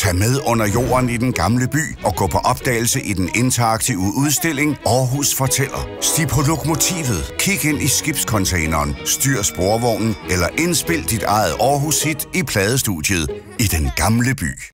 Tag med under jorden i den gamle by og gå på opdagelse i den interaktive udstilling Aarhus Fortæller. Stig på lokomotivet, kig ind i skibscontaineren, styr sporvognen eller indspil dit eget Aarhus-hit i pladestudiet i den gamle by.